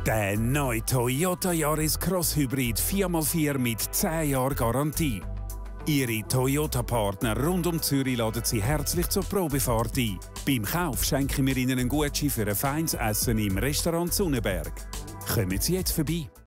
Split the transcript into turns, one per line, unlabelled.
Der neue Toyota Yaris Cross Hybrid 4x4 mit 10 Jahren Garantie. Ihre Toyota-Partner rund um Zürich laden Sie herzlich zur Probefahrt ein. Beim Kauf schenken wir Ihnen einen Gutschein für ein feines Essen im Restaurant Sonnenberg. Kommen Sie jetzt vorbei.